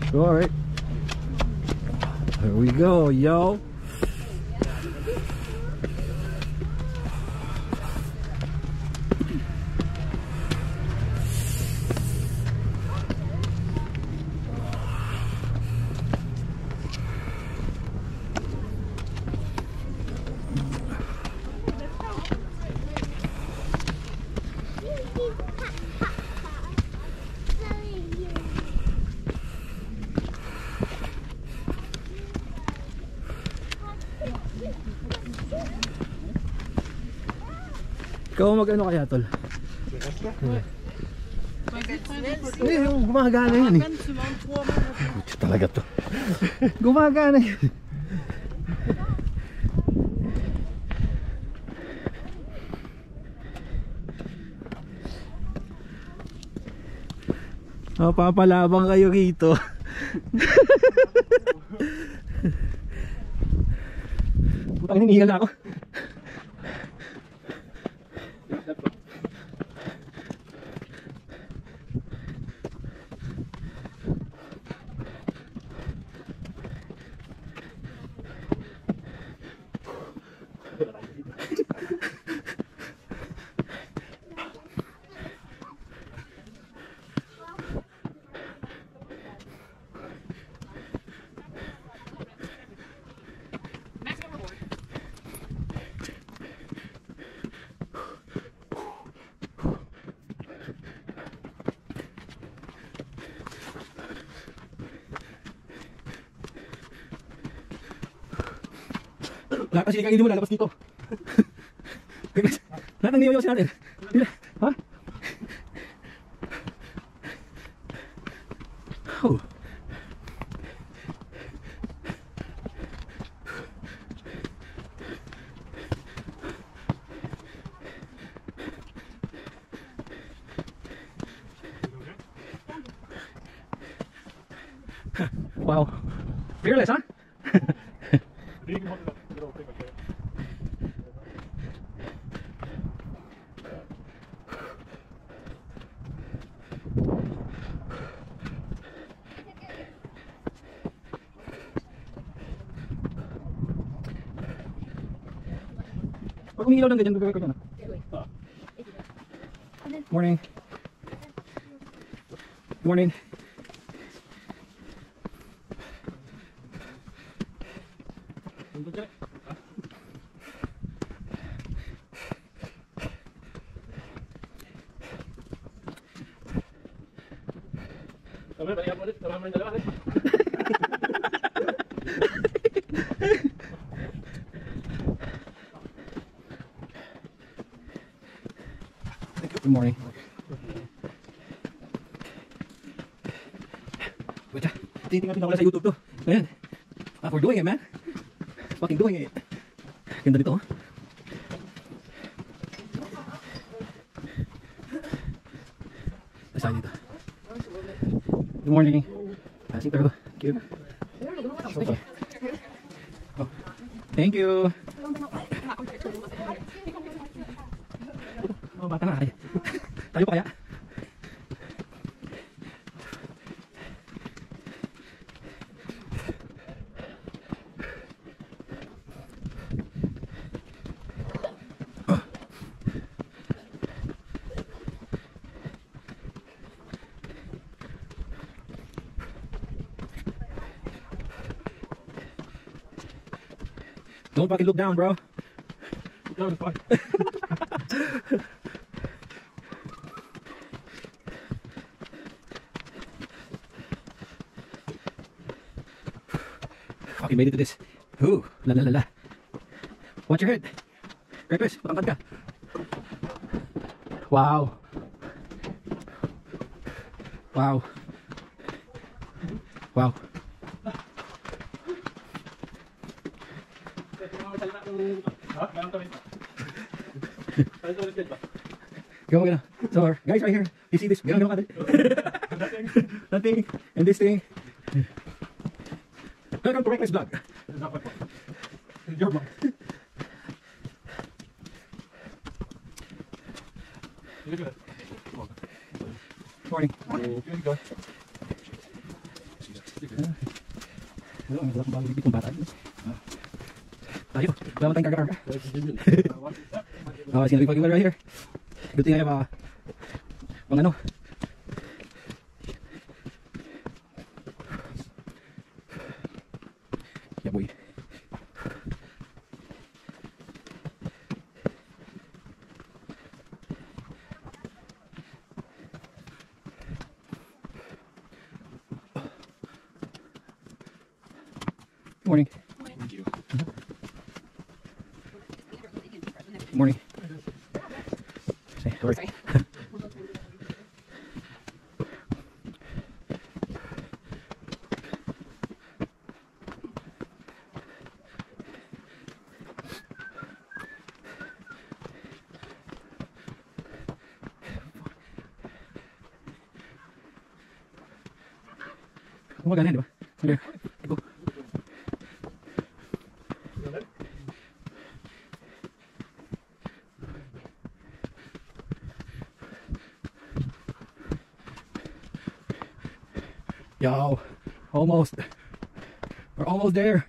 Alright. Here we go, yo. Ikaw mag-ano kaya, tol? Eh, gumagana yun eh. Pucho talaga to. Gumagana yun. Papalabang kayo rito. Putang ina, hinihingal na ako. Lahat kasi hindi mo lalabas dito. Lahat ng niyoyosin natin. Ha? Oh. Wow. Fearless, huh? Pag umiilaw ng ganyan, gagawin ko dyan. Morning. Morning. Good morning. Wait, titingnan ko na sa YouTube to. Ayan. We're doing it, man. Fucking doing it. Ganda nito, oh. Saan dito? Good morning. Passing through. Thank you. Okay. Oh. Thank you. Oh, bata na. Tayo pa kaya? Don't fucking look down, bro. Look down the fuck. Fucking made it to this. Ooh, la la la la. Watch your head. Chris, patangkad ka. Wow. Wow. Wow. Go, go. So, guys, right here, you see this? Nothing. And this thing. Welcome to Reckless Vlog. Your vlog. Morning. Morning. Ano, ang sarap bagay bitong bata. Tayo, wala man tayong karga-karga. Oh, it's gonna be fucking wet right here. Good thing I have pang ano. Yeah, boy. Good morning. Thank you. Good morning. Sorry. Sorry. Gumagana, di ba? Sige. Go. Yo, almost. We're almost there.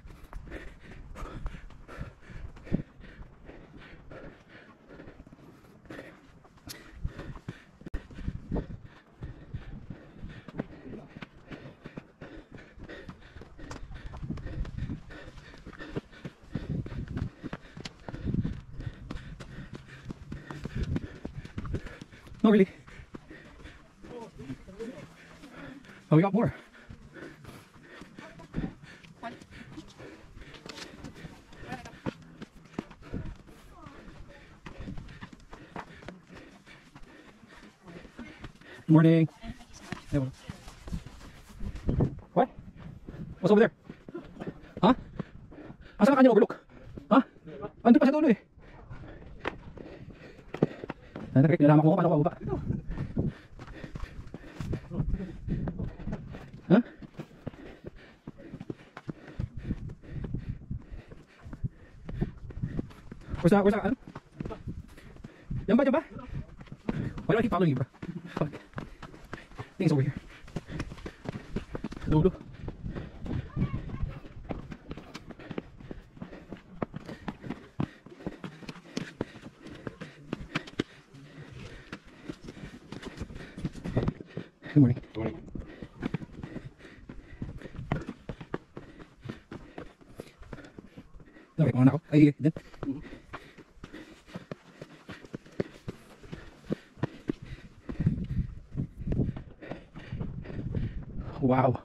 Not really. Oh, we got more. Morning. Hey, what? What's over there? Huh? Asan ang kanya overlook? Huh? Andun pa sa dulo eh. Nalaman ko paano ka baba. Huh? Where's that, ano? Yan ba, yan ba? Why do I keep following you, bro? Fuck. I think it's over here. Dulo. Good morning. Good morning. Okay, kumana ako. Ay, din. Wow.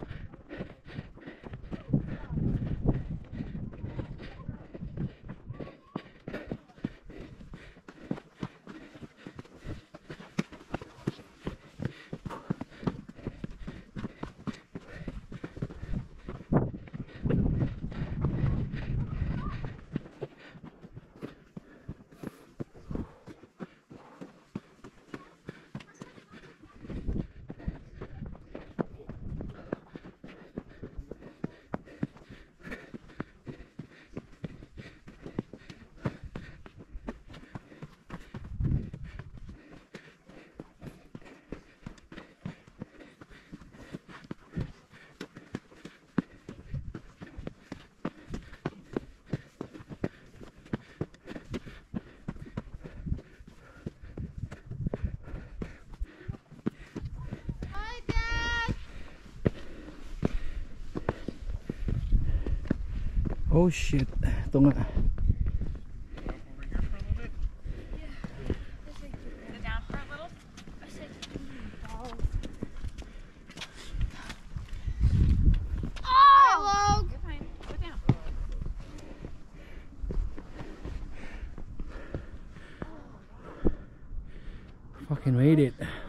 Oh shit. Ito nga. Go down for a little. I said, oh! You're fine. Go down. Fucking made it.